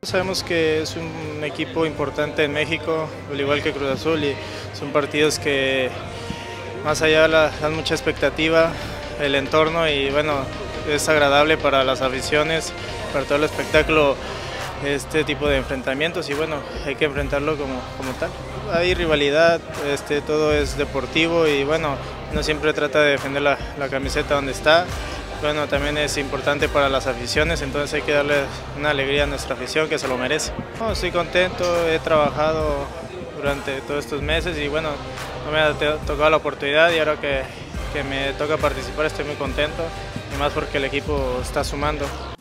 Sabemos que es un equipo importante en México, al igual que Cruz Azul, y son partidos que más allá dan mucha expectativa, el entorno, y bueno, es agradable para las aficiones, para todo el espectáculo, este tipo de enfrentamientos, y bueno, hay que enfrentarlo como tal. Hay rivalidad, todo es deportivo, y bueno, uno siempre trata de defender la camiseta donde está. Bueno, también es importante para las aficiones, entonces hay que darle una alegría a nuestra afición que se lo merece. No, estoy contento, he trabajado durante todos estos meses y bueno, no me ha tocado la oportunidad, y ahora que me toca participar estoy muy contento, y más porque el equipo está sumando.